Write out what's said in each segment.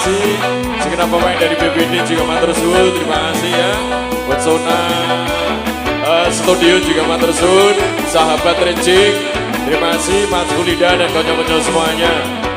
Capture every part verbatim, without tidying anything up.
kasih. Segenap pemain dari B B D juga matur suwun, terima kasih ya. Buat Sona uh, Studio juga matur suwun. Sahabat Reog, terima kasih Mas Kulida dan konco-konco semuanya.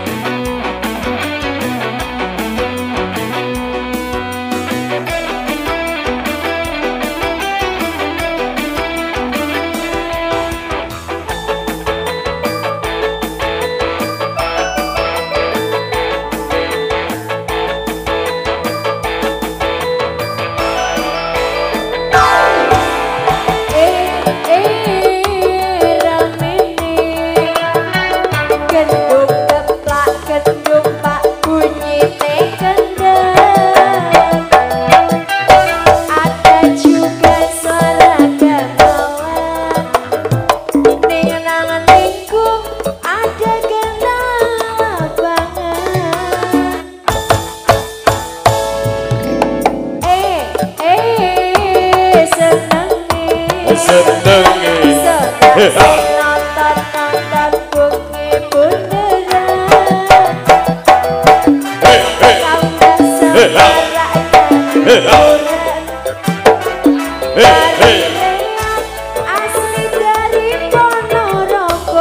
Asli dari Ponorogo.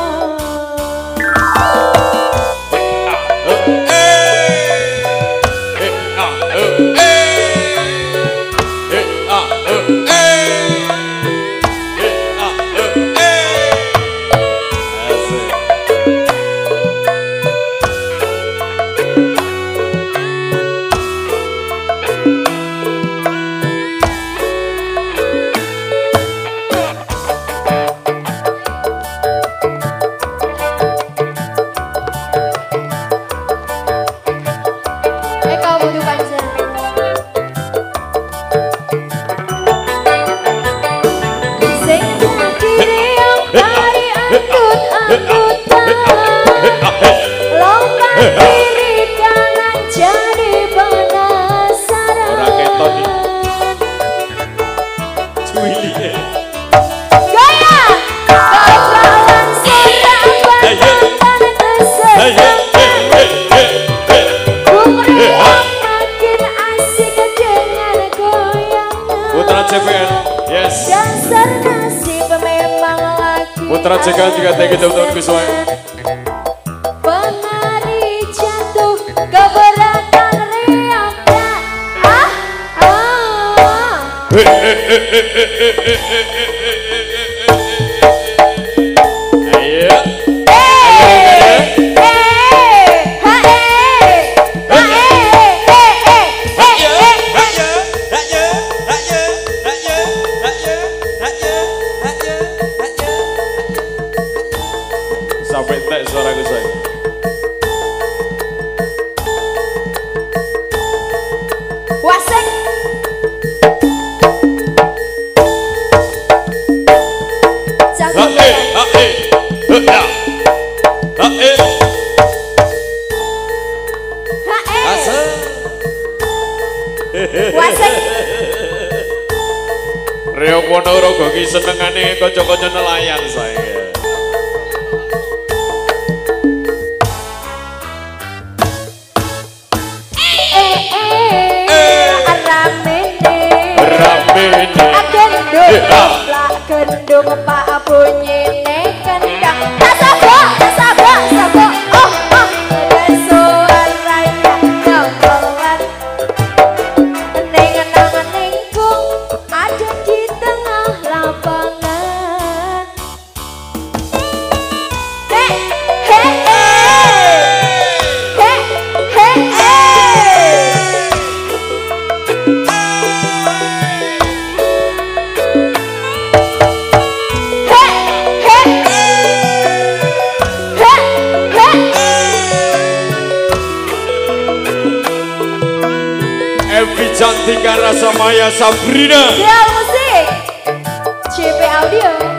Putra Cegal juga thank you teman-teman kesuai. Penari jatuh keberatan Reog. Ah, ah. Ayo. Sampai tak suara gue say. Wasek. Ha eh, ha eh, ha ha eh, ha eh. Wasek. Reog Ponorogo ki senengane kanca-kanca nelayan saya. Gendung pak bunyi kendang. Tak sabok, tak sabok, sabok. Oh, oh. Ada suaranya gamelan. Neng-neng nengkung ada di tengah lapangan. Hei, hei, hei, hei, hei. Cantika Rasa Maya Sabrina Deol Musik C P Audio.